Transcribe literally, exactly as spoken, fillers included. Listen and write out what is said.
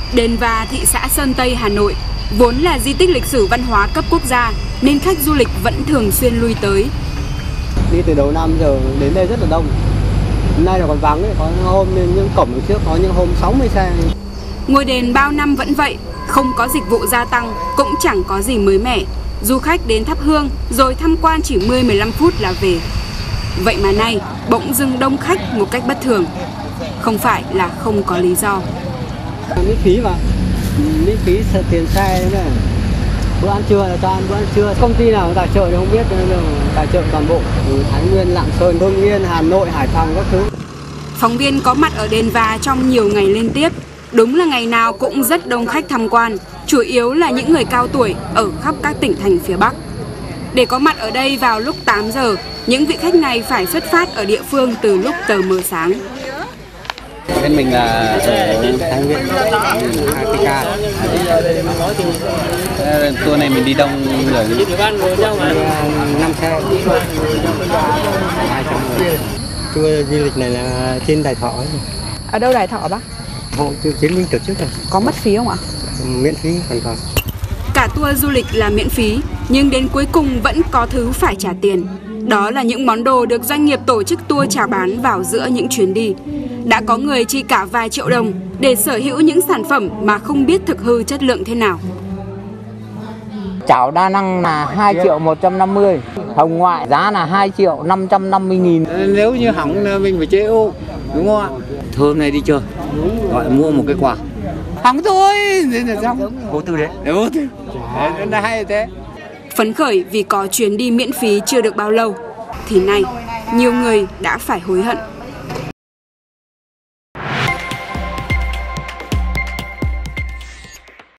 Đền Và, thị xã Sơn Tây, Hà Nội vốn là di tích lịch sử văn hóa cấp quốc gia nên khách du lịch vẫn thường xuyên lui tới. Đi từ đầu năm giờ đến đây rất là đông. Hôm nay là còn vắng ấy, có hôm những cổng trước có những hôm sáu mươi xe. Ngôi đền bao năm vẫn vậy, không có dịch vụ gia tăng, cũng chẳng có gì mới mẻ. Du khách đến thắp hương rồi tham quan chỉ mười đến mười lăm phút là về. Vậy mà nay bỗng dưng đông khách một cách bất thường. Không phải là không có lý do. Miễn phí mà, miễn phí tiền xe đấy này. Bữa ăn trưa là cho ăn bữa ăn trưa. Công ty nào tài trợ thì không biết, tài trợ toàn bộ từ Thái Nguyên, Lạng Sơn, Hưng Yên, Hà Nội, Hải Phòng các thứ. Phóng viên có mặt ở đền Và trong nhiều ngày liên tiếp. Đúng là ngày nào cũng rất đông khách tham quan, chủ yếu là những người cao tuổi ở khắp các tỉnh thành phía Bắc. Để có mặt ở đây vào lúc tám giờ, những vị khách này phải xuất phát ở địa phương từ lúc tờ mờ sáng. Bên mình là ở Thái Nguyên, hai pê ca. Tour này mình đi đông người, năm xe, hai trăm người. Tour du lịch này là trên Đại Thọ ấy. Ở đâu Đại Thọ bác? Hộ chiến binh tổ chức rồi. Có mất phí không ạ? Miễn phí hoàn toàn. Cả tour du lịch là miễn phí, nhưng đến cuối cùng vẫn có thứ phải trả tiền. Đó là những món đồ được doanh nghiệp tổ chức tour chào bán vào giữa những chuyến đi. Đã có người chi cả vài triệu đồng để sở hữu những sản phẩm mà không biết thực hư chất lượng thế nào. Chảo đa năng là hai triệu một trăm năm mươi, hồng ngoại giá là hai triệu năm trăm năm mươi nghìn. Nếu như hỏng mình phải chế ô, đúng không ạ? Thơm này đi chơi, gọi mua một cái quà. Hỏng thôi, thế là xong. Vô tư đấy. Vô tư. Đấy, hay thế. Phấn khởi vì có chuyến đi miễn phí chưa được bao lâu, thì nay nhiều người đã phải hối hận.